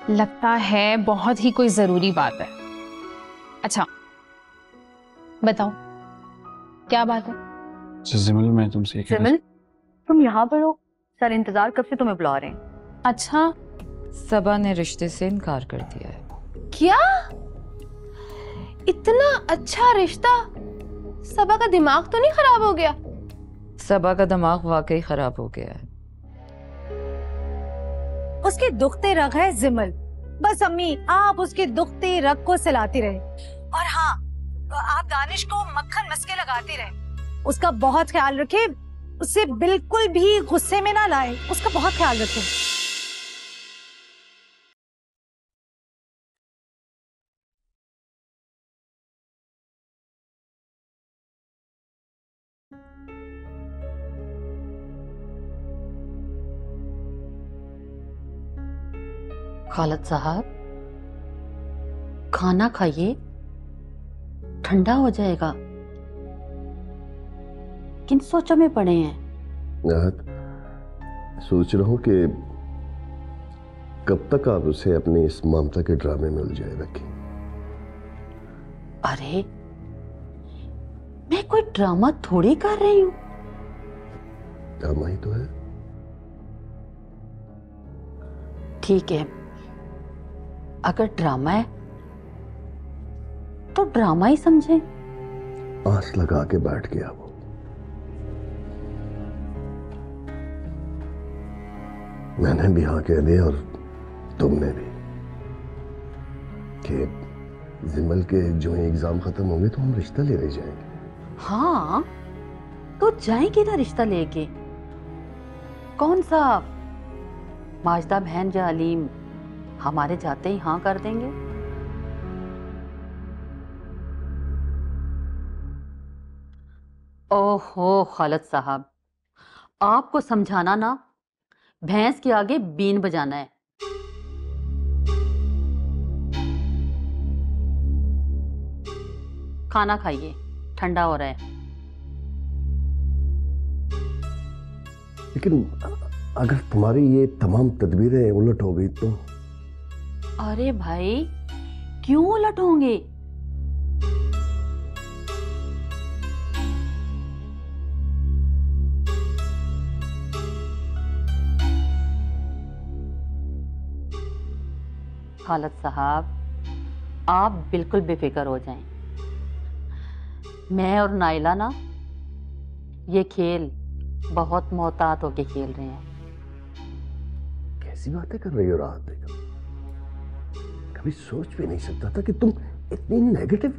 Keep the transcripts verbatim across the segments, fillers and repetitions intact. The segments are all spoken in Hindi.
लगता है बहुत ही कोई जरूरी बात है। अच्छा बताओ क्या बात है? जिमल मैं तुमसे जिमल तुम यहाँ पर हो? सर इंतजार कब से तुम्हें बुला रहे हैं। अच्छा सबा ने रिश्ते से इनकार कर दिया है। क्या? इतना अच्छा रिश्ता, सबा का दिमाग तो नहीं खराब हो गया? सबा का दिमाग वाकई खराब हो गया है। उसके दुखते रग है जिमल, बस अम्मी आप उसके दुखते रग को सिलाती रहे। और हाँ, आप दानिश को मक्खन मस्के लगाती रहे। उसका बहुत ख्याल रखे, उसे बिल्कुल भी गुस्से में ना लाए, उसका बहुत ख्याल रखें। खालद साहब खाना खाइए, ठंडा हो जाएगा। किन सोचों में पड़े हैं? सोच रहा हूं कि कब तक आप उसे अपने इस ममता के ड्रामे में उलझाए रखें। अरे मैं कोई ड्रामा थोड़ी कर रही हूँ। ड्रामा ही तो है। ठीक है, अगर ड्रामा है तो ड्रामा ही समझे। आस लगा के बैठ गया वो। मैंने भी हाँ कह दिया और तुमने भी कि जिमल के जो ही एग्जाम खत्म होंगे तो हम रिश्ता लेने जाएंगे। हाँ तो जाएंगे ना रिश्ता लेके। कौन सा माजदा बहन या अलीम हमारे जाते ही हाँ कर देंगे? ओहो खालिद साहब, आपको समझाना ना भैंस के आगे बीन बजाना है। खाना खाइए, ठंडा हो रहा है। लेकिन अगर तुम्हारी ये तमाम तदबीरें उलट हो गई तो? अरे भाई क्यों उलट होंगे? खालिद साहब आप बिल्कुल बेफिक्र हो जाएं। मैं और नाइला ना ये खेल बहुत मोहतात होके खेल रहे हैं। कैसी बातें कर रही हो राहत बेगम? कभी सोच भी नहीं सकता था कि तुम इतनी नेगेटिव।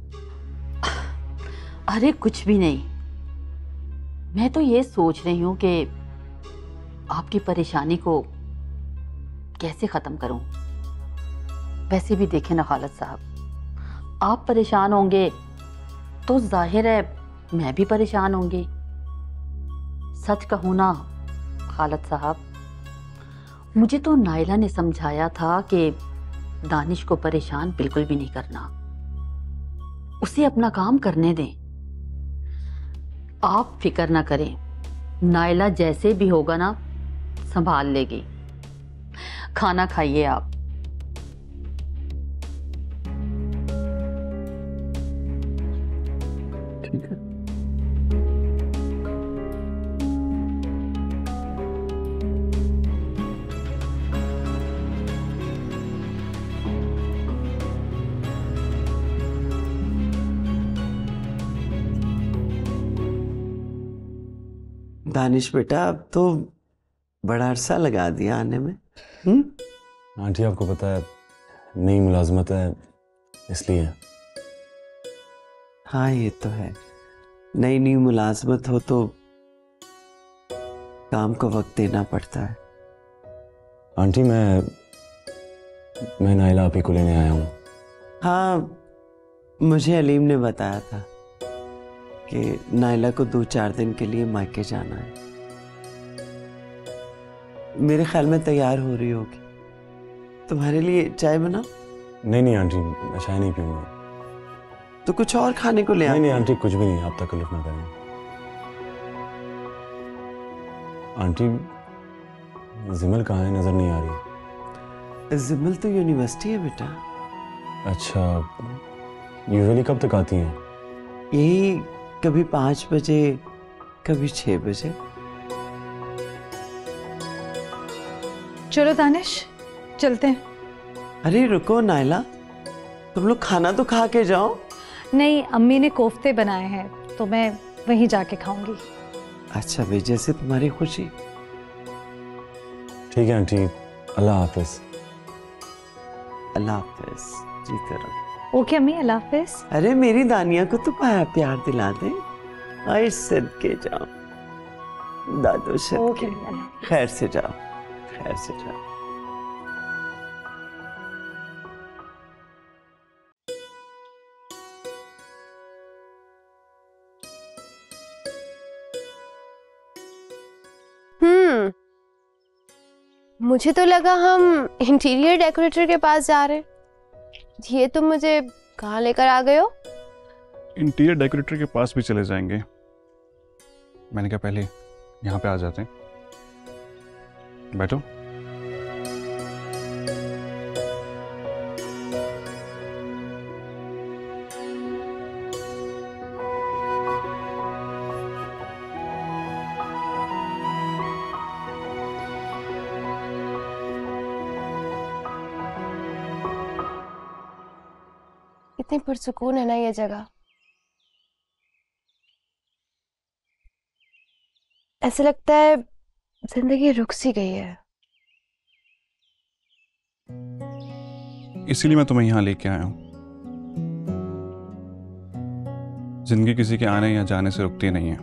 अरे कुछ भी नहीं, मैं तो ये सोच रही हूं कि आपकी परेशानी को कैसे खत्म करूं। वैसे भी देखें ना खालिद साहब, आप परेशान होंगे तो जाहिर है मैं भी परेशान होंगी। सच कहूं ना खालिद साहब, मुझे तो नाइला ने समझाया था कि दानिश को परेशान बिल्कुल भी नहीं करना, उसे अपना काम करने दें। आप फिक्र ना करें, नाइला जैसे भी होगा ना संभाल लेगी। खाना खाइए आप। ठीक है। दानिश बेटा अब तो बड़ा अरसा लगा दिया आने में। हम्म आंटी आपको पता है नई मुलाजमत है इसलिए। हाँ ये तो है, नई नई मुलाजमत हो तो काम को वक्त देना पड़ता है। आंटी मैं मैं नाइला आप ही को लेने आया हूँ। हाँ मुझे अलीम ने बताया था कि नाइला को दो चार दिन के लिए मायके जाना है। मेरे ख्याल में तैयार हो रही होगी। तुम्हारे लिए चाय बना? नहीं नहीं आंटी, मैं चाय नहीं पीऊंगा। तो कुछ और खाने को ले आ। नहीं नहीं आंटी कुछ भी नहीं, आप तकल्लुफ ना करें। आंटी जिमल कहाँ है, नजर नहीं आ रही। जिमल तो यूनिवर्सिटी है बेटा। अच्छा, यूजुअली कब तक आती हैं? यही कभी पाँच बजे कभी छः बजे। चलो दानिश चलते हैं। अरे रुको नायला, तुम लोग खाना तो खा के जाओ। नहीं, अम्मी ने कोफ्ते बनाए हैं तो मैं वहीं जाके खाऊंगी। अच्छा भाई, जैसे तुम्हारी खुशी। ठीक है आंटी, अल्लाह हाफिज। अल्लाह हाफिज, जीते रहो। ओके अम्मी, अल्लाह हाफिज। अरे मेरी दानिया को तो प्यार प्यार दिला दे। आई सदके जाओ दादू, ओके सदके। खैर से जाओ, खैर से जाओ। हम्म मुझे तो लगा हम इंटीरियर डेकोरेटर के पास जा रहे हैं। ये तुम मुझे कहाँ लेकर आ गए हो? इंटीरियर डेकोरेटर के पास भी चले जाएंगे। मैंने कहा पहले यहाँ पे आ जाते हैं। बैठो। कितनी पुरसुकून है ना ये जगह। ऐसा लगता है जिंदगी रुक सी गई है। इसीलिए मैं तुम्हें यहाँ लेके आया हूँ। जिंदगी किसी के आने या जाने से रुकती नहीं है।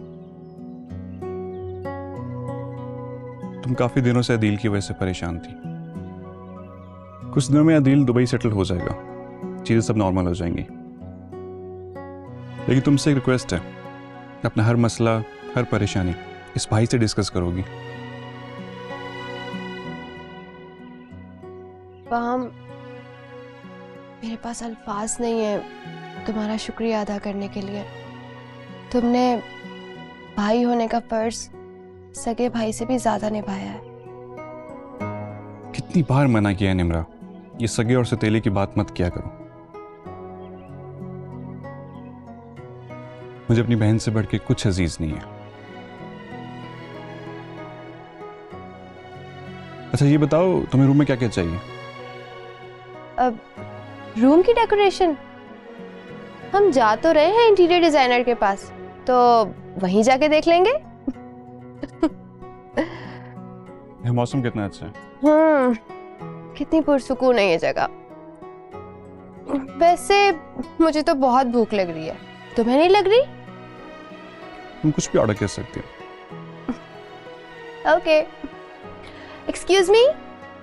तुम काफी दिनों से अदील की वजह से परेशान थी। कुछ दिनों में अदील दुबई सेटल हो जाएगा, चीजें सब नॉर्मल हो जाएंगी। लेकिन तुमसे एक रिक्वेस्ट है, अपना हर मसला, हर परेशानी इस भाई से डिस्कस करोगी। फाहम, मेरे पास अल्फाज नहीं है तुम्हारा शुक्रिया अदा करने के लिए। तुमने भाई होने का फर्ज सगे भाई से भी ज्यादा निभाया है। कितनी बार मना किया है निम्रा, ये सगे और सतीले की बात मत किया करो। मुझे अपनी बहन से बढ़ के कुछ अजीज नहीं है। अच्छा ये बताओ, तुम्हें रूम में क्या क्या चाहिए? अब रूम की डेकोरेशन, हम जा तो रहे हैं इंटीरियर डिजाइनर के पास, तो वहीं जाके देख लेंगे। यह मौसम कितना अच्छा है। हम्म कितनी पुरसुकून है ये जगह। वैसे मुझे तो बहुत भूख लग रही है, तुम्हें नहीं लग रही? तुम कुछ भी ऑर्डर कर सकते हो। Okay, excuse me.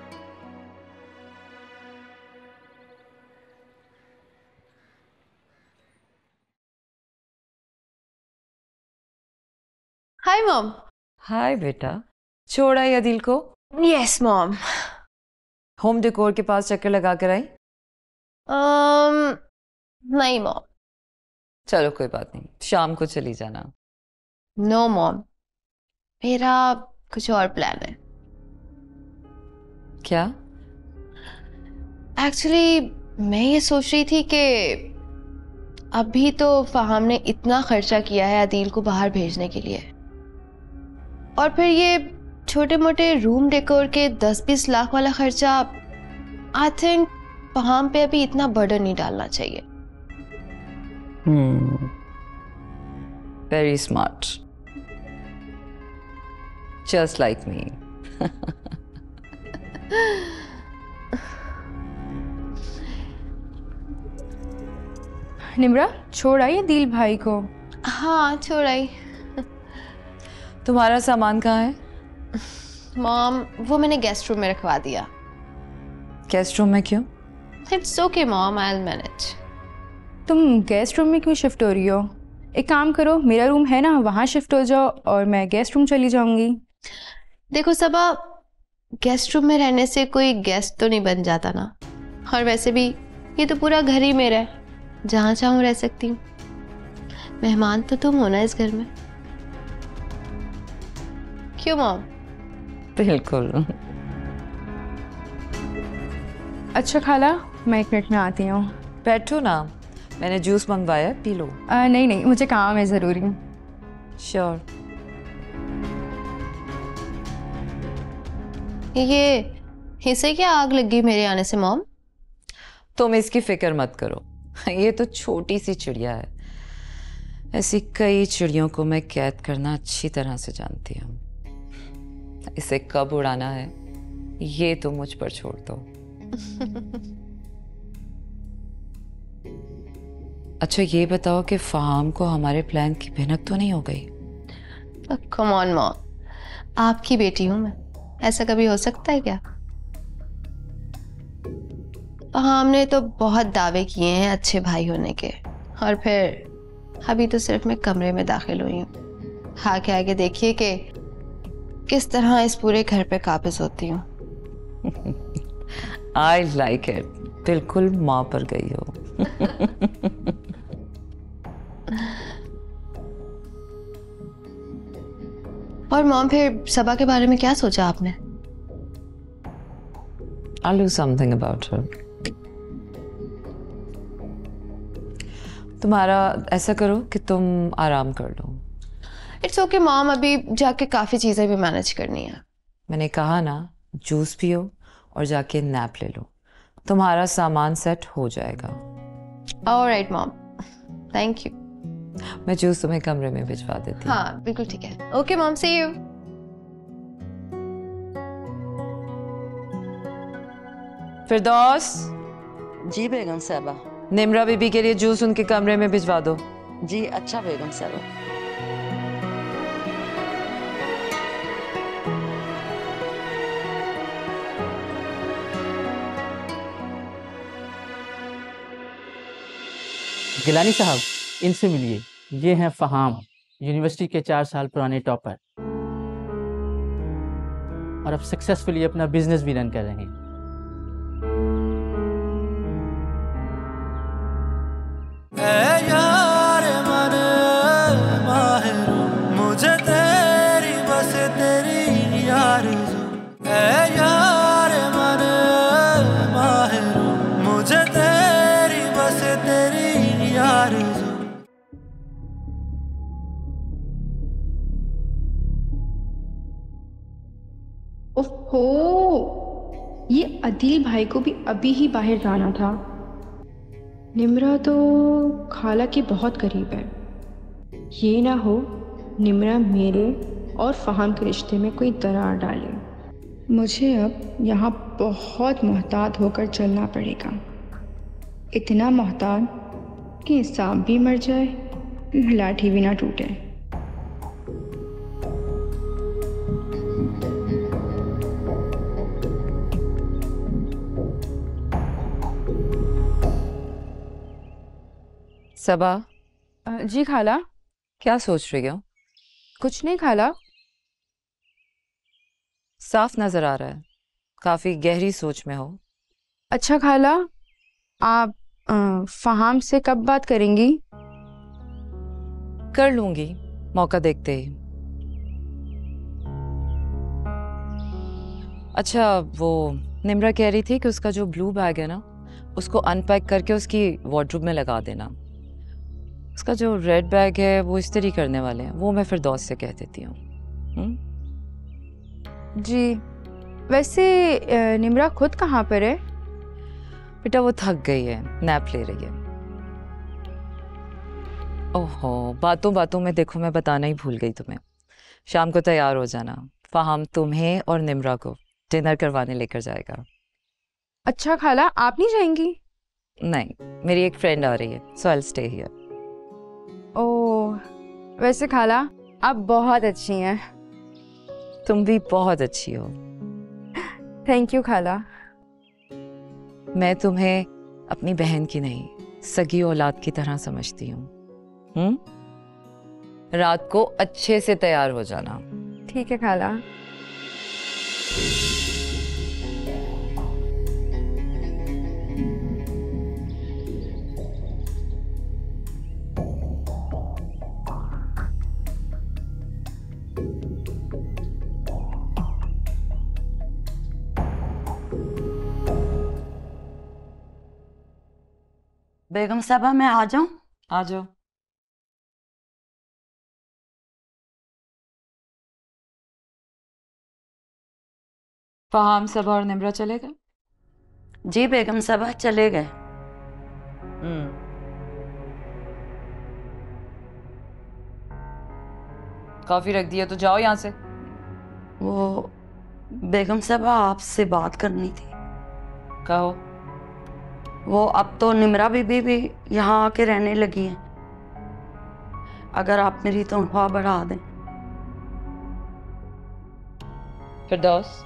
Hi mom. Hi बेटा, छोड़ा ही अदील को? Yes mom. होम डेकोर के पास चक्कर लगा कर आई? um, नहीं मॉम। चलो कोई बात नहीं, शाम को चली जाना। नो मॉम, मेरा कुछ और प्लान है। क्या? एक्चुअली मैं ये सोच रही थी कि अभी तो फहाम ने इतना खर्चा किया है अदील को बाहर भेजने के लिए, और फिर ये छोटे मोटे रूम डेकोर के दस बीस लाख वाला खर्चा, आई थिंक फहाम पे अभी इतना बर्डन नहीं डालना चाहिए। Very smart, just like me. Nimra, छोड़ आई अदील भाई को? हाँ छोड़ आई। तुम्हारा सामान कहाँ है? मॉम, वो मैंने गेस्ट रूम में रखवा दिया। गेस्ट रूम में क्यों? It's okay mom, I will manage. तुम गेस्ट रूम में क्यों शिफ्ट हो रही हो? एक काम करो, मेरा रूम है ना, वहाँ शिफ्ट हो जाओ और मैं गेस्ट रूम चली जाऊंगी। देखो सबा, गेस्ट रूम में रहने से कोई गेस्ट तो नहीं बन जाता ना, और वैसे भी ये तो पूरा घर ही मेरा है, जहाँ चाहूँ रह सकती हूँ। मेहमान तो तुम हो ना इस घर में। क्यों मॉम? बिल्कुल। अच्छा खाला, मैं एक मिनट में आती हूँ। बैठो ना, मैंने जूस मंगवाया, पी लो। आ, नहीं नहीं, मुझे काम है ज़रूरी। श्योर। ये इसे क्या आग लग गई मेरे आने से मॉम? तुम इसकी फिक्र मत करो, ये तो छोटी सी चिड़िया है। ऐसी कई चिड़ियों को मैं कैद करना अच्छी तरह से जानती हूँ। इसे कब उड़ाना है ये तो मुझ पर छोड़ दो। अच्छा ये बताओ कि फहाम को हमारे प्लान की भनक तो नहीं हो गई? कम ऑन मॉम, आपकी बेटी हूं मैं, ऐसा कभी हो सकता है क्या? हमने तो बहुत दावे किए हैं अच्छे भाई होने के, और फिर अभी तो सिर्फ मैं कमरे में दाखिल हुई हूँ। आगे आगे देखिए कि किस तरह इस पूरे घर पे काबिज होती हूँ। आई लाइक इट, बिल्कुल माँ पर गई हो। और मॉम फिर सबा के बारे में क्या सोचा आपने? I'll do something about her. तुम्हारा ऐसा करो कि तुम आराम कर लो। इट्स ओके मॉम, अभी जाके काफी चीजें भी मैनेज करनी है। मैंने कहा ना, जूस पियो और जाके नैप ले लो, तुम्हारा सामान सेट हो जाएगा। Alright mom, thank you. मैं जूस तुम्हें कमरे में भिजवा देती हूँ। हाँ बिल्कुल ठीक है। Okay mom, see you. Firdaus. जी बेगम साहबा। निम्रा बीबी के लिए जूस उनके कमरे में भिजवा दो। जी अच्छा बेगम साहबा। गिलानी साहब, इनसे मिलिए। ये हैं फहाम, यूनिवर्सिटी के चार साल पुराने टॉपर, और अब सक्सेसफुली अपना बिजनेस भी रन कर रहे हैं। ए यार मन माहिर, मुझे तेरी बस तेरी आरज़ू। ए यार मन माहिर, मुझे तेरी बस तेरी आरज़ू। ओहो, ये अदील भाई को भी अभी ही बाहर जाना था। निम्रा तो खाला के बहुत करीब है। ये ना हो निम्रा मेरे और फहाम के रिश्ते में कोई दरार डाले। मुझे अब यहाँ बहुत मोहतात होकर चलना पड़ेगा, इतना मोहतात कि सांप भी मर जाए, लाठी भी ना टूटे। सबा। जी खाला। क्या सोच रही हो? कुछ नहीं खाला। साफ नजर आ रहा है, काफी गहरी सोच में हो। अच्छा खाला, आप आ, फहाम से कब बात करेंगी? कर लूंगी, मौका देखते ही। अच्छा, वो निम्रा कह रही थी कि उसका जो ब्लू बैग है ना, उसको अनपैक करके उसकी वार्डरोब में लगा देना। उसका जो रेड बैग है वो इस्त्री करने वाले हैं, वो मैं फिरदौस से कह देती हूँ। जी, वैसे निम्रा खुद कहाँ पर है? बेटा वो थक गई है, नैप ले रही है। ओहो, बातों बातों में देखो मैं बताना ही भूल गई तुम्हें। शाम को तैयार हो जाना, फहाम तुम्हें और निम्रा को डिनर करवाने लेकर जाएगा। अच्छा खाला, आप नहीं जाएंगी? नहीं, मेरी एक फ्रेंड आ रही है, so I will stay here. Oh, वैसे खाला आप बहुत अच्छी हैं। तुम भी बहुत अच्छी हो। थैंक यू खाला। मैं तुम्हें अपनी बहन की नहीं, सगी औलाद की तरह समझती हूँ। हम्म? रात को अच्छे से तैयार हो जाना। ठीक है खाला। बेगम साहबा मैं आ जाऊं? आ जाओ। फहाम सबा और निम्रा चले गए? जी बेगम साहबा चले गए। हम्म। कॉफी रख दिया तो जाओ यहाँ से। वो बेगम साहबा आपसे बात करनी थी। कहो। वो अब तो निम्रा बीबी भी यहाँ आके रहने लगी हैं। अगर आप मेरी तनख्वाह बढ़ा दें। फिरदौस,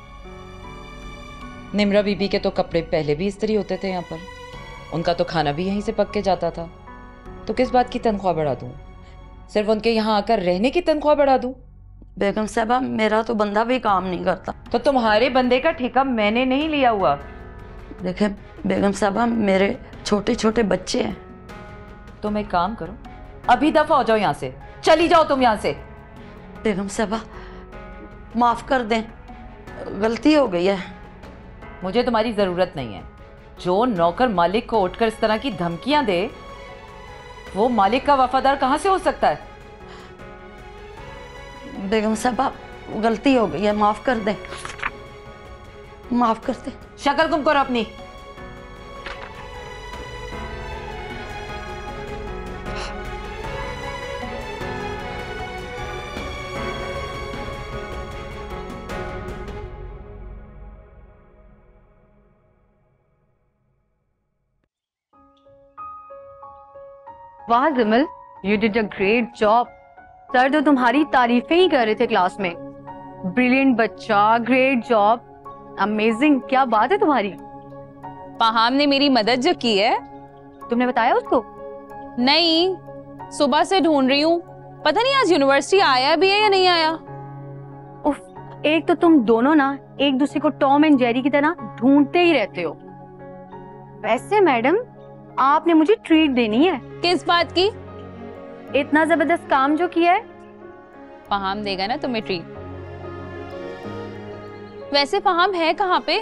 निम्रा बीबी के तो कपड़े पहले भी इस्त्री होते थे यहाँ पर, उनका तो खाना भी यहीं से पक के जाता था, तो किस बात की तनख्वाह बढ़ा दूं? सिर्फ उनके यहाँ आकर रहने की तनख्वाह बढ़ा दूं? बेगम साहबा मेरा तो बंदा भी काम नहीं करता। तो तुम्हारे बंदे का ठेका मैंने नहीं लिया हुआ। देखे बेगम साहबा मेरे छोटे छोटे बच्चे हैं। तुम एक काम करो, अभी दफा हो जाओ यहाँ से, चली जाओ तुम यहाँ से। बेगम साहबा माफ कर दें, गलती हो गई है। मुझे तुम्हारी जरूरत नहीं है। जो नौकर मालिक को उठकर इस तरह की धमकियां दे, वो मालिक का वफादार कहां से हो सकता है? बेगम साहबा गलती हो गई है, माफ कर दें, माफ कर दें। शक्ल गुम करो अपनी। वाह Zimal, you did a great job. Sir तो तुम्हारी तारीफें ही कर रहे थे क्लास में। ब्रिलियंट बच्चा, ग्रेट जॉब, अमेजिंग। क्या बात है तुम्हारी। फहाम ने मेरी मदद जो की है। तुमने बताया उसको? नहीं, सुबह से ढूंढ रही हूँ, पता नहीं आज यूनिवर्सिटी आया भी है या नहीं आया। उफ, एक तो तुम दोनों ना एक दूसरे को टॉम एंड जेरी की तरह ढूंढते ही रहते हो। वैसे मैडम आपने मुझे ट्रीट देनी है। किस बात की? इतना जबरदस्त काम जो किया है। फहाम देगा ना तुम्हें ट्रीट। वैसे फहाम है कहाँ पे?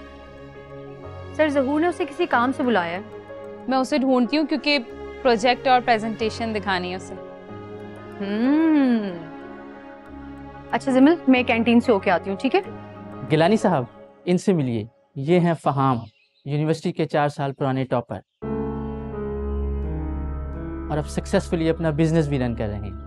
सर जहूर ने उसे किसी काम से बुलाया है। मैं उसे ढूंढती हूँ क्योंकि प्रोजेक्ट और प्रेजेंटेशन दिखानी है उसे। हम्म। अच्छा जिमल, मैं कैंटीन से होके आती हूँ, ठीक है? गिलानी साहब, इनसे मिलिए। ये हैं फहाम, यूनिवर्सिटी के चार साल पुराने टॉपर, और अब सक्सेसफुली अपना बिजनेस भी रन कर रहे हैं।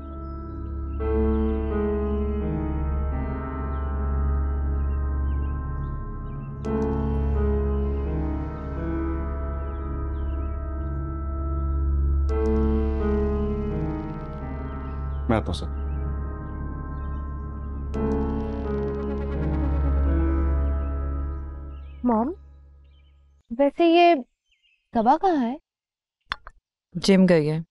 मैं आता हूं सर। मॉम, वैसे ये सबा कहाँ है? जिम गई है।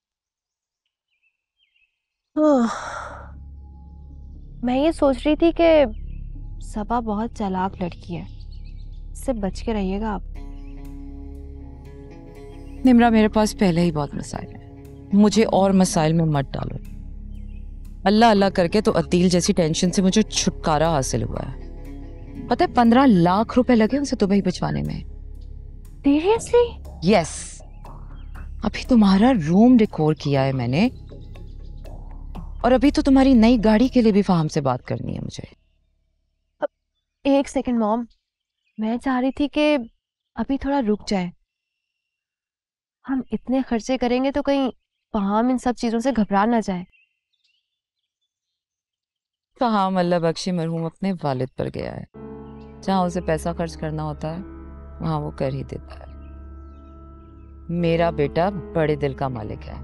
मैं ये सोच रही थी कि सबा बहुत चालाक लड़की है, इससे बच के रहिएगा आप। निम्रा, मेरे पास पहले ही बहुत मसाइल हैं, मुझे और मसाइल में मत डालो। अल्लाह अल्लाह करके तो अदील जैसी टेंशन से मुझे छुटकारा हासिल हुआ है। पता है पंद्रह लाख रुपए लगे उसे दुबई भिजवाने में। सीरियसली? यस। अभी तुम्हारा रूम डेकोर किया है मैंने, और अभी तो तुम्हारी नई गाड़ी के लिए भी फहाम से बात करनी है मुझे। एक सेकंड मॉम, मैं चाह रही थी कि अभी थोड़ा रुक जाए। हम इतने खर्चे करेंगे तो कहीं फहाम इन सब चीजों से घबरा ना जाए। फहाम अल्लाह बख्शी मरहूम अपने वालिद पर गया है, जहां उसे पैसा खर्च करना होता है वहां वो कर ही देता है। मेरा बेटा बड़े दिल का मालिक है।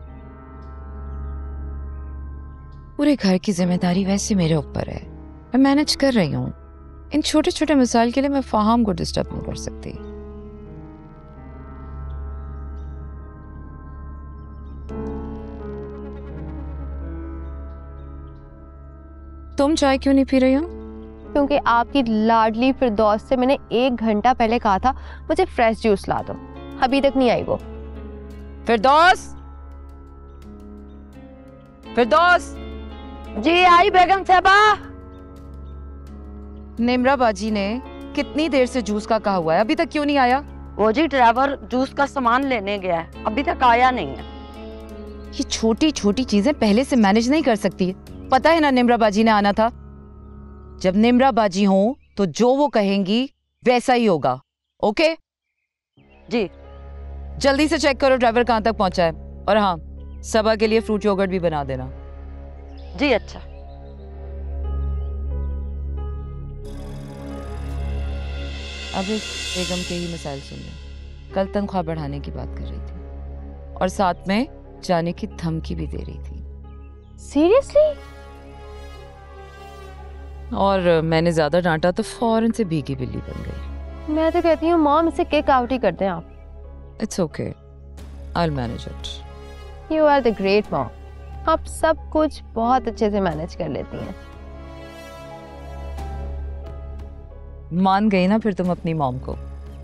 पूरे घर की जिम्मेदारी वैसे मेरे ऊपर है, मैं मैनेज कर रही हूँ। इन छोटे छोटे मसाइल के लिए मैं फहाम को डिस्टर्ब नहीं कर सकती। तुम चाय क्यों नहीं पी रही हो? क्योंकि आपकी लाडली फिरदौस से मैंने एक घंटा पहले कहा था मुझे फ्रेश जूस ला दो, अभी तक नहीं आई वो। फिरदौस, फिरदौस। जी आई बेगम साहबा। निम्रा बाजी ने कितनी देर से जूस का कहा हुआ है, अभी तक क्यों नहीं आया? वो जी ड्राइवर जूस का सामान लेने गया है, अभी तक आया नहीं है। ये छोटी छोटी चीजें पहले से मैनेज नहीं कर सकती। पता है ना निम्रा बाजी ने आना था। जब निम्रा बाजी हो तो जो वो कहेंगी वैसा ही होगा। ओके जी। जल्दी से चेक करो ड्राइवर कहाँ तक पहुंचा है। और हाँ, सबा के लिए फ्रूट योगर्ट भी बना देना। जी अच्छा। अब इस बेगम के ही मिसाइल सुन ले। कल तनख्वाह बढ़ाने की बात कर रही थी और साथ में जाने की धमकी भी दे रही थी। सीरियसली? और मैंने ज्यादा डांटा तो फौरन से भीगी बिल्ली बन गई। मैं तो कहती हूँ मॉम इसे किक आउट ही कर दें आप। It's okay, I will manage it. You are the great mom. आप सब कुछ बहुत अच्छे से मैनेज कर लेती हैं। मान गई ना फिर तुम अपनी मॉम को।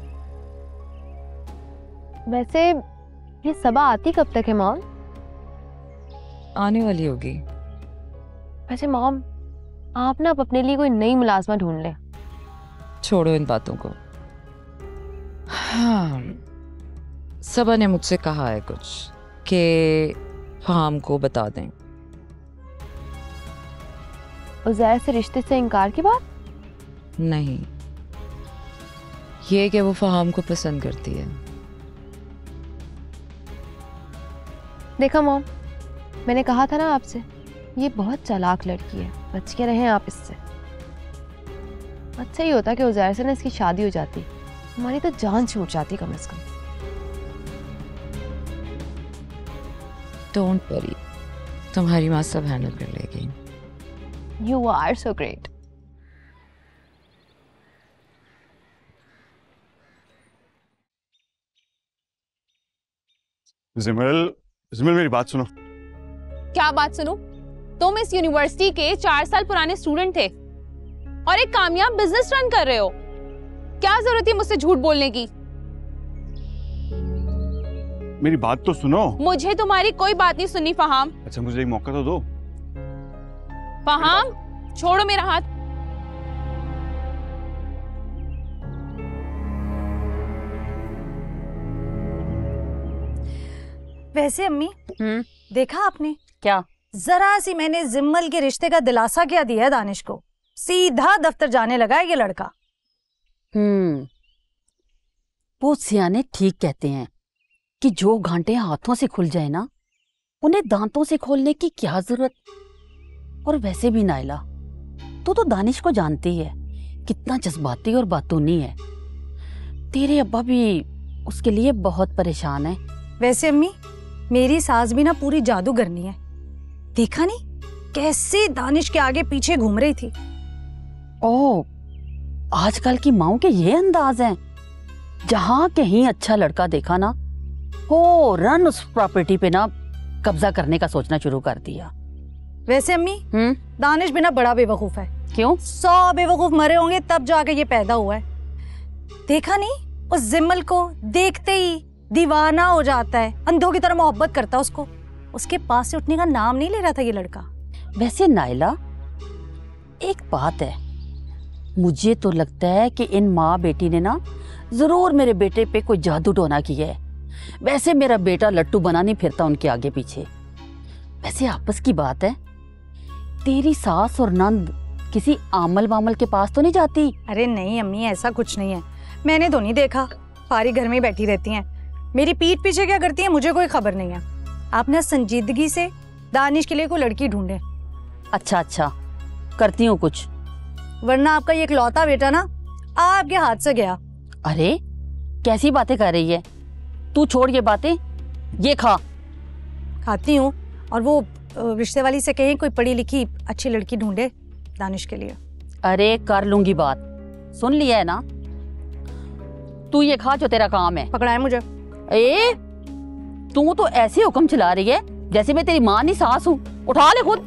वैसे ये सबा आती कब तक है मॉम? आने वाली होगी। वैसे मॉम आप ना अपने लिए कोई नई मुलाजमा ढूंढ ले। छोड़ो इन बातों को। हाँ, सबा ने मुझसे कहा है कुछ कि फहाम को बता दें। उज़ैर से रिश्ते से इनकार की बात? नहीं, ये कि वो फहाम को पसंद करती है। देखा मॉम, मैंने कहा था ना आपसे, ये बहुत चालाक लड़की है, बच के रहें आप इससे। अच्छा ही होता कि उज़ैर से ना इसकी शादी हो जाती, हमारी तो जान छूट जाती कम से कम। डोंट वरी, तुम्हारी माँ सब हैंडल कर लेगी। You are so great. Zimal, Zimal मेरी बात सुनो। क्या बात सुनो? तुम इस यूनिवर्सिटी के चार साल पुराने स्टूडेंट थे और एक कामयाब बिजनेस रन कर रहे हो। क्या जरूरत है मुझसे झूठ बोलने की? मेरी बात तो सुनो। मुझे तुम्हारी कोई बात नहीं सुननी फहाम। अच्छा मुझे एक मौका तो दो। फहाम, छोड़ो मेरा हाथ। वैसे अम्मी, देखा आपने क्या? जरा सी मैंने जिम्मल के रिश्ते का दिलासा क्या दिया है दानिश को, सीधा दफ्तर जाने लगा है ये लड़का। हम्म, वो सियाने ठीक कहते हैं कि जो घंटे हाथों से खुल जाए ना, उन्हें दांतों से खोलने की क्या जरूरत। और वैसे भी नाइला, तू तो दानिश को जानती है, कितना जज्बाती और बातूनी है। तेरे अब्बा भी उसके लिए बहुत परेशान है। वैसे अम्मी, मेरी सास भी ना पूरी जादूगरनी है। देखा नहीं कैसे दानिश के आगे पीछे घूम रही थी। ओह, आजकल की माओं के ये अंदाज हैं। जहां कहीं अच्छा लड़का देखा ना, हो रन उस प्रॉपर्टी पे ना कब्जा करने का सोचना शुरू कर दिया। वैसे अम्मी, दानिश भी ना बड़ा बेवकूफ है। क्यों? सौ बेवकूफ मरे होंगे तब जाके ये पैदा हुआ है। देखा नहीं, उस जिम्मल को देखते ही दीवाना हो जाता है, अंधों की तरह मोहब्बत करता है उसको। उसके पास से उठने का नाम नहीं ले रहा था ये लड़का। वैसे नाइला, एक बात है, मुझे तो लगता है कि इन माँ बेटी ने ना जरूर मेरे बेटे पे कोई जादू टोना किया है। वैसे मेरा बेटा लट्टू बना नहीं फिरता उनके आगे पीछे। वैसे आपस की बात है, तेरी सास और नंद किसी आमल वामल के पास तो नहीं जाती? अरे नहीं अम्मी, ऐसा कुछ नहीं है। मैंने तो नहीं देखा, सारी घर में ही बैठी रहती हैं। मेरी पीठ पीछे क्या करती हैं मुझे कोई खबर नहीं है। आप ना संजीदगी से दानिश के लिए कोई लड़की ढूंढे। अच्छा अच्छा, करती हूँ कुछ, वरना आपका ये इकलौता बेटा ना आपके हाथ से गया। अरे कैसी बातें कर रही है तू? छोड़ ये बातें, ये खा। खाती हूँ। और वो रिश्ते वाली से कहें कोई पढ़ी लिखी अच्छी लड़की ढूंढे दानिश के लिए। अरे कर लूंगी बात, सुन लिया है ना? तू ये खा जो तेरा काम है। पकड़ा है मुझे। ए, तू तो ऐसे हुक्म चला रही है जैसे मैं तेरी माँ नहीं सास हूँ। उठा ले खुद।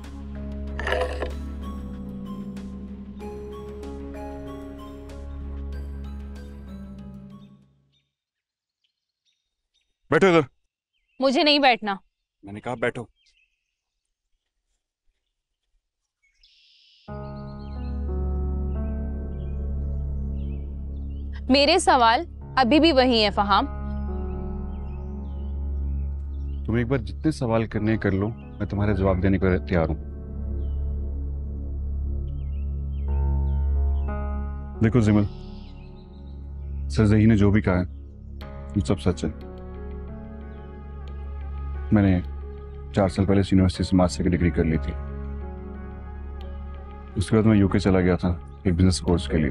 बैठो इधर। मुझे नहीं बैठना। मैंने कहा बैठो। मेरे सवाल अभी भी वही है फहाम। तुम एक बार जितने सवाल करने कर लो, मैं तुम्हारे जवाब देने को तैयार हूं। देखो जिमल, सर जही ने जो भी कहा है वो सब सच है। मैंने चार साल पहले यूनिवर्सिटी से मास्टर की डिग्री कर ली थी। उसके बाद मैं यूके चला गया था एक बिजनेस कोर्स के लिए,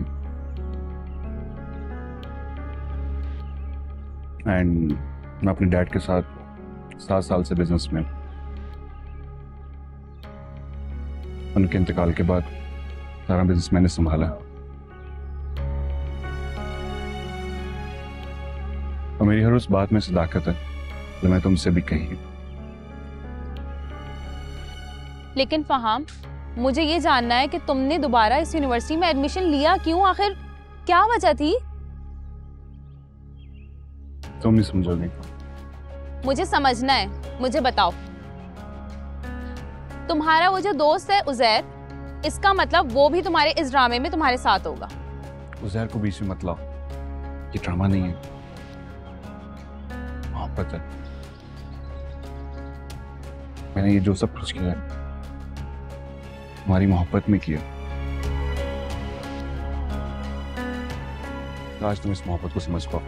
एंड मैं अपने डैड के साथ सात साल से बिजनेस में। उनके इंतकाल के बाद सारा बिजनेस मैंने संभाला और मेरी हर उस बात में सदाकत है जो मैं तुमसे भी कही। लेकिन फहाम, मुझे ये जानना है कि तुमने दोबारा इस यूनिवर्सिटी में एडमिशन लिया क्यों? आखिर क्या वजह थी? तुम नहीं समझोगे। मुझे समझना है, मुझे बताओ। तुम्हारा वो जो दोस्त है उजैर, इसका मतलब वो भी तुम्हारे इस ड्रामे में तुम्हारे साथ होगा। उजैर को बीच में मत लाओ, ये ड्रामा नहीं है, मोहब्बत है। मैंने ये जो सब कुछ किया है हमारी मोहब्बत में किया। आज तुम इस मोहब्बत को समझ पाओ।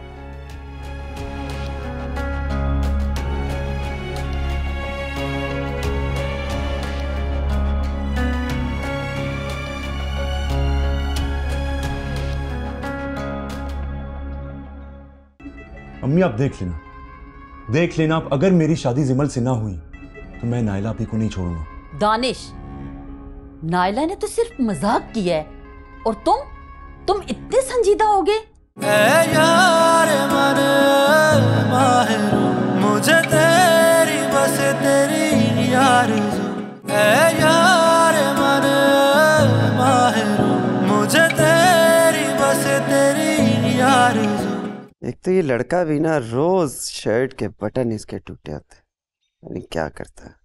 अम्मी आप देख लेना, देख लेना आप, अगर मेरी शादी जिमल से ना हुई तो मैं नायला आपी को नहीं छोड़ूंगा। दानिश, नायला ने तो सिर्फ मजाक किया है और तुम तुम इतने संजीदा हो गए। ऐ यार मन माहिर, मुझे तेरी बस तेरी आरज़ू। ऐ यार मन माहिर, मुझे तेरी बस तेरी आरज़ू। एक तो ये लड़का भी ना रोज शर्ट के बटन इसके टूटे होते, यानी क्या करता है।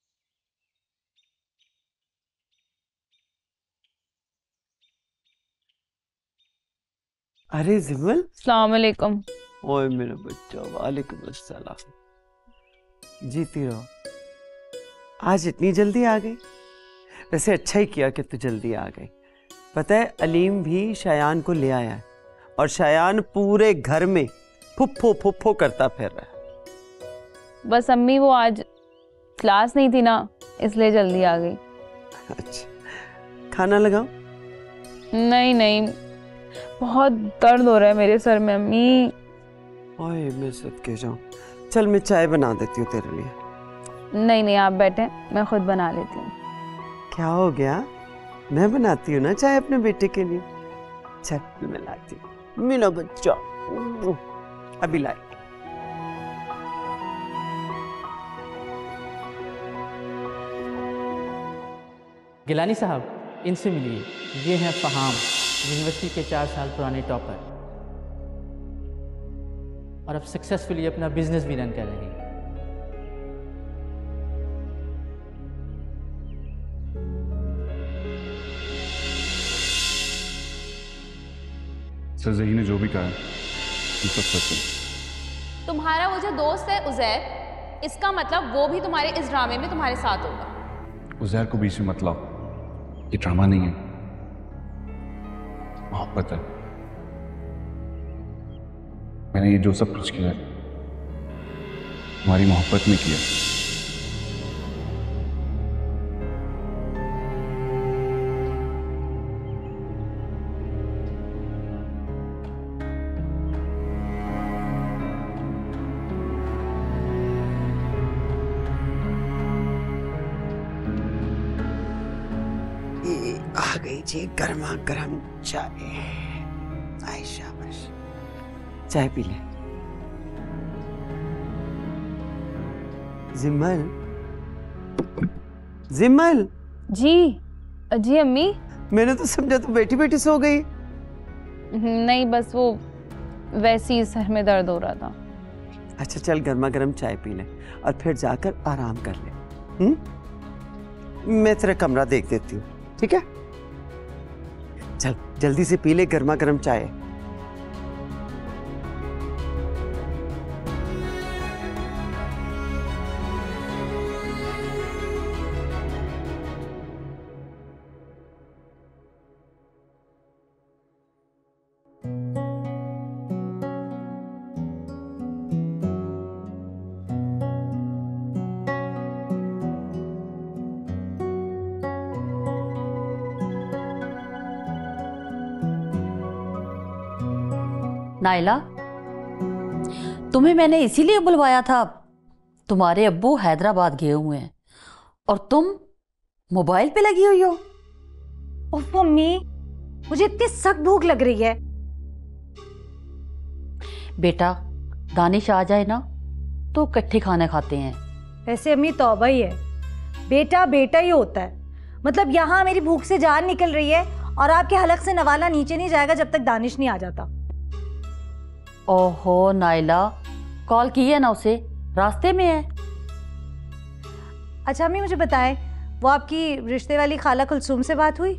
अरे जिमल, अस्सलाम वालेकुम। ओए मेरा बच्चा, वालेकुम अस्सलाम। जीती रहो। आज इतनी जल्दी आ गई? वैसे अच्छा ही किया कि तू जल्दी आ गई। पता है अलीम भी शायान को ले आया है और शायान पूरे घर में फुफ्फो फुफ्फो करता फिर रहा है। बस अम्मी वो आज क्लास नहीं थी ना, इसलिए जल्दी आ गई। अच्छा, खाना लगाओ? नहीं नहीं, बहुत दर्द हो रहा है मेरे सर में अम्मी। ओए मैं सदके जाऊं। चल मैं चाय बना देती हूँ तेरे लिए। नहीं नहीं, आप बैठे, मैं खुद बना लेती हूँ। क्या हो गया? मैं बनाती हूँ ना चाय अपने बेटे के लिए। चल मैं लाती हूँ मेरा बच्चा, अभी लाई। गिलानी साहब, इनसे मिलिए। ये हैं फहाम, यूनिवर्सिटी के चार साल पुराने टॉपर और अब सक्सेसफुली अपना बिजनेस भी रन कर रहे हैं। सर जही ने जो भी कहा है वो सब सच है। तुम्हारा वो जो दोस्त है उजैर, इसका मतलब वो भी तुम्हारे इस ड्रामे में तुम्हारे साथ होगा। उजैर को बीच में मत लाओ, ये ड्रामा नहीं है, मोहब्बत है। मैंने ये जो सब कुछ किया है हमारी मोहब्बत में किया। आ गई जी गर्मा गर्म चाय। आय शाबाश, चाय पी ले। जिमल, जिमल। जी जी अम्मी। मैंने तो समझा तू बैठी बैठी सो गई। नहीं, बस वो वैसे ही सर में दर्द हो रहा था। अच्छा चल गर्मा गर्म चाय पी ले और फिर जाकर आराम कर ले। हम्म, मैं तेरा कमरा देख देती हूँ, ठीक है? चल जल्दी से पी ले गर्मा गर्म चाय। नाइला, तुम्हें मैंने इसीलिए बुलवाया था, तुम्हारे अब्बू हैदराबाद गए हुए हैं और तुम मोबाइल पे लगी हुई हो। ओह मम्मी, मुझे इतनी सख्त भूख लग रही है। बेटा, दानिश आ जाए ना तो इकट्ठे खाना खाते हैं। वैसे अम्मी तौबा ही है, बेटा बेटा ही होता है। मतलब यहाँ मेरी भूख से जान निकल रही है और आपके हलक से नवाला नीचे नहीं जाएगा जब तक दानिश नहीं आ जाता। ओहो नाइला, कॉल की है ना उसे, रास्ते में है। अच्छा अम्मी मुझे बताएं, वो आपकी रिश्ते वाली खाला कुलसूम से बात हुई?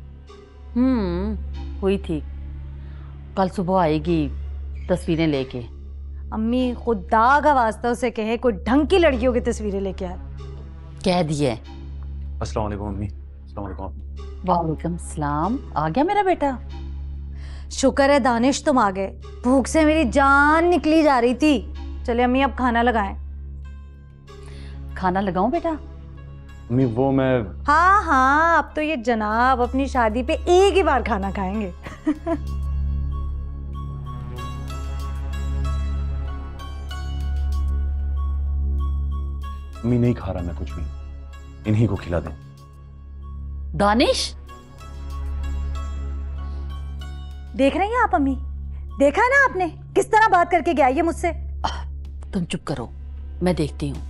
हम्म हुई थी, कल सुबह आएगी तस्वीरें लेके। अम्मी खुदा का वास्ता उसे कहे कोई ढंग की लड़कियों की तस्वीरें लेके आए। कह दिए। अस्सलाम वालेकुम अम्मी। अस्सलाम वालेकुम। वालेकुम सलाम। आ गया मेरा बेटा? शुक्र है दानिश तुम आ गए, भूख से मेरी जान निकली जा रही थी। चले अम्मी अब खाना लगाएं। खाना लगाऊं बेटा? अम्मी वो मैं हाँ हाँ, अब तो ये जनाब अपनी शादी पे एक ही बार खाना खाएंगे। अम्मी नहीं खा रहा मैं कुछ भी, इन्हीं को खिला दें। दानिश, देख रही हैं आप अम्मी? देखा ना आपने किस तरह बात करके गया ये मुझसे? तुम चुप करो, मैं देखती हूँ।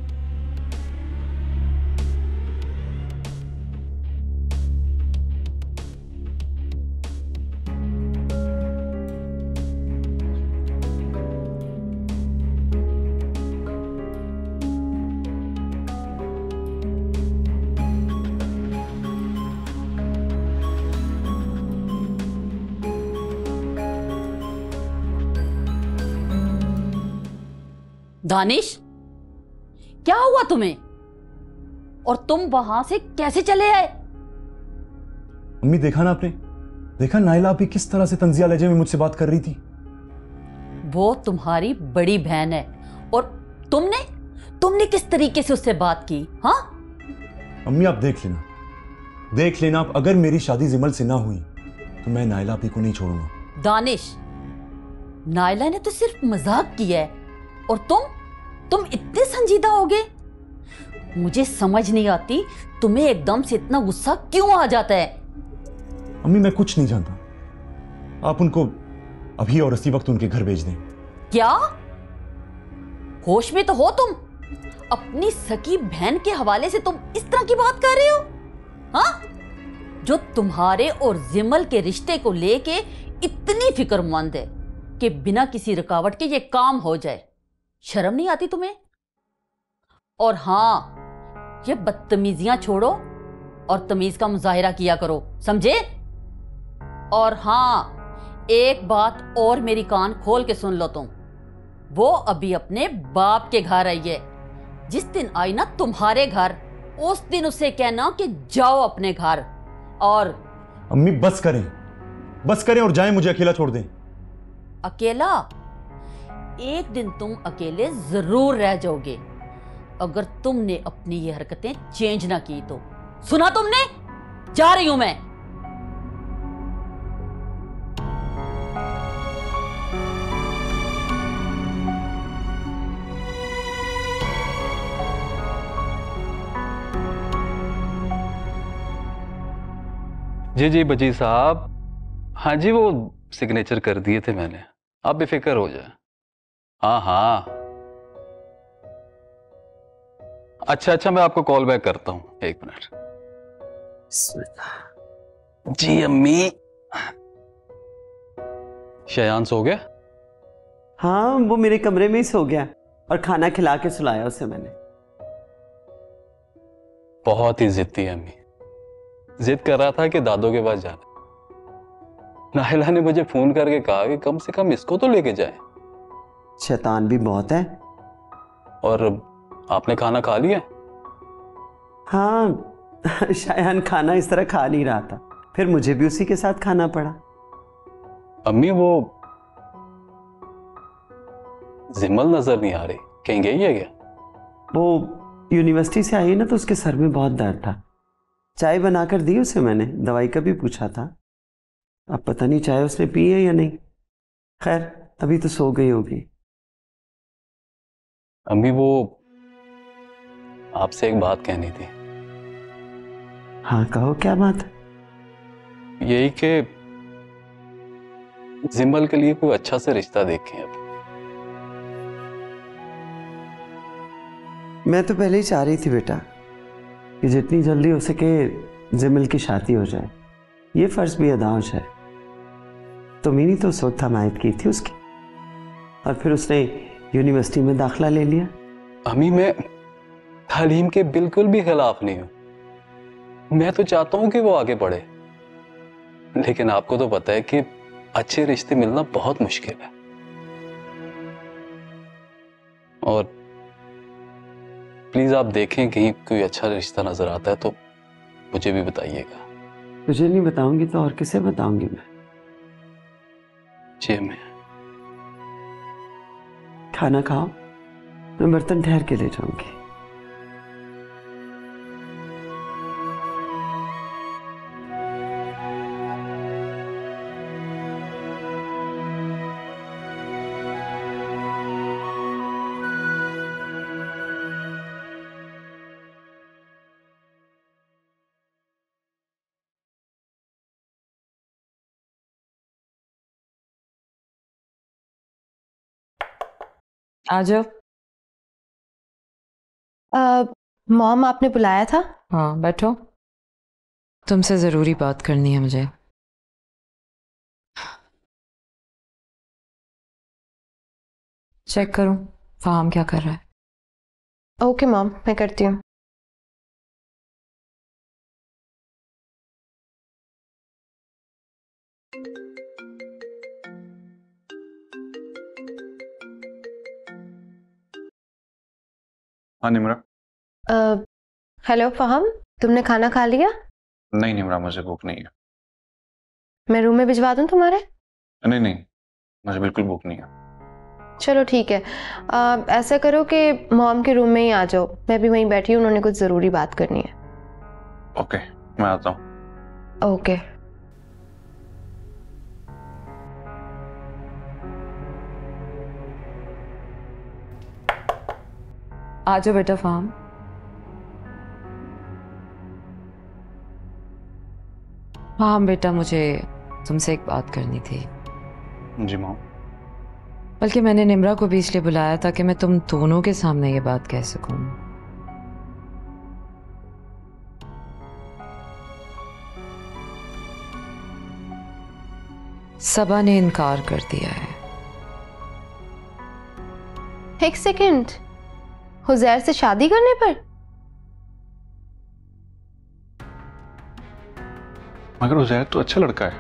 दानिश, क्या हुआ तुम्हें? और तुम वहां से कैसे चले आए? अम्मी देखा ना आपने, देखा नाइला अभी किस तरह से तंजिया लहजे में मुझसे बात कर रही थी। वो तुम्हारी बड़ी बहन है और तुमने तुमने किस तरीके से उससे बात की? हाँ अम्मी आप देख लेना, देख लेना आप, अगर मेरी शादी जिमल से ना हुई तो मैं नाइला आपी को नहीं छोड़ूंगा। दानिश, नाइला ने तो सिर्फ मजाक किया है और तुम तुम इतने संजीदा हो गए। मुझे समझ नहीं आती तुम्हें एकदम से इतना गुस्सा क्यों आ जाता है। अम्मी मैं कुछ नहीं जानता, आप उनको अभी और इसी वक्त उनके घर भेज दें। क्या होश में तो हो तुम? अपनी सकी बहन के हवाले से तुम इस तरह की बात कर रहे हो? हाँ, जो तुम्हारे और जिमल के रिश्ते को लेके इतनी फिक्रमंद है कि बिना किसी रुकावट के ये काम हो जाए। शर्म नहीं आती तुम्हें? और हाँ, ये बदतमीजियां छोड़ो और तमीज का मुजाहिरा किया करो, समझे? और हाँ, एक बात और मेरी कान खोल के सुन लो तुम, वो अभी अपने बाप के घर आई है। जिस दिन आई ना तुम्हारे घर, उस दिन उसे कहना कि जाओ अपने घर। और अम्मी बस करें, बस करें और जाएं, मुझे अकेला छोड़ दें। अकेला? एक दिन तुम अकेले जरूर रह जाओगे अगर तुमने अपनी ये हरकतें चेंज ना की तो। सुना तुमने? जा रही हूं मैं। जी जी बजी साहब, हाँ जी वो सिग्नेचर कर दिए थे मैंने, आप बेफिक्र हो जाए। हाँ हाँ, अच्छा अच्छा मैं आपको कॉल बैक करता हूँ, एक मिनट। जी अम्मी, शयान सो गया? हाँ वो मेरे कमरे में ही सो गया और खाना खिला के सुलाया उसे मैंने। बहुत ही जिद्दी है अम्मी, जिद कर रहा था कि दादो के पास जाना। नाहिला ने मुझे फोन करके कहा कि कम से कम इसको तो लेके जाए। शैतान भी बहुत है। और आपने खाना खा लिया? हाँ शायन खाना इस तरह खा नहीं रहा था, फिर मुझे भी उसी के साथ खाना पड़ा। अम्मी वो जिमल नजर नहीं आ रही, कहीं गई है क्या? वो यूनिवर्सिटी से आई ना तो उसके सर में बहुत दर्द था, चाय बनाकर दी उसे मैंने, दवाई का भी पूछा था, अब पता नहीं चाय उसने पी है या नहीं। खैर अभी तो सो गई होगी। अम्मी वो आपसे एक बात कहनी थी। हाँ कहो, क्या बात? यही कि जिमल के लिए कोई अच्छा से रिश्ता देखें अब। मैं तो पहले ही चाह रही थी बेटा कि जितनी जल्दी हो सके जिमल की शादी हो जाए, ये फर्ज भी अदा हो जाए। तुम ही तो उस वक्त हमायत की थी उसकी, और फिर उसने यूनिवर्सिटी में दाखिला ले लिया। अम्मी मैं तालीम के बिल्कुल भी खिलाफ नहीं हूं, मैं तो चाहता हूं कि वो आगे बढ़े, लेकिन आपको तो पता है कि अच्छे रिश्ते मिलना बहुत मुश्किल है। और प्लीज आप देखें कहीं कोई अच्छा रिश्ता नजर आता है तो मुझे भी बताइएगा। तुझे नहीं बताऊंगी तो और किसे बताऊंगी मैं? जी मैं खाना खाओ, मैं बर्तन ठहर के ले जाऊंगी। आ जाओ। मॉम आपने बुलाया था? हाँ बैठो, तुमसे जरूरी बात करनी है मुझे। चेक करूं फहाम क्या कर रहा है। ओके मॉम, मैं करती हूँ। हाँ निम्रा। हेलो फहम, तुमने खाना खा लिया? नहीं निम्रा, मुझे भूख नहीं है। मैं रूम में भिजवा दूं तुम्हारे? नहीं नहीं, मुझे बिल्कुल भूख नहीं है। चलो ठीक है, आ, ऐसा करो कि मॉम के रूम में ही आ जाओ, मैं भी वहीं बैठी हूँ, उन्होंने कुछ ज़रूरी बात करनी है। ओके मैं आता हूँ। ओके। आ जाओ बेटा फहाम। फहाम बेटा, मुझे तुमसे एक बात करनी थी। जी मॉम। बल्कि मैंने निम्रा को भी इसलिए बुलाया था कि मैं तुम दोनों के सामने ये बात कह सकूं। सबा ने इनकार कर दिया है। एक सेकंड, हुजैर से शादी करने पर? मगर उजैर तो अच्छा लड़का है।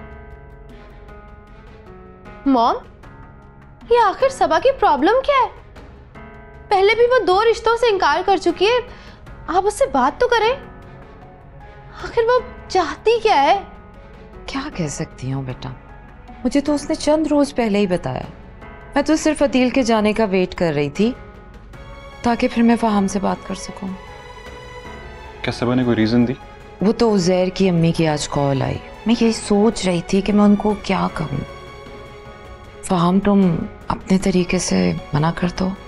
मॉम, ये आखिर सबा की प्रॉब्लम क्या है? पहले भी वो दो रिश्तों से इनकार कर चुकी है, आप उससे बात तो करें। आखिर वो चाहती क्या है? क्या कह सकती हूँ बेटा, मुझे तो उसने चंद रोज पहले ही बताया। मैं तो सिर्फ अदील के जाने का वेट कर रही थी ताकि फिर मैं फहाम से बात कर सकूं। क्या सबा ने कोई रीजन दी? वो तो उजैर की अम्मी की आज कॉल आई, मैं यही सोच रही थी कि मैं उनको क्या कहूँ। फहाम तुम अपने तरीके से मना कर दो।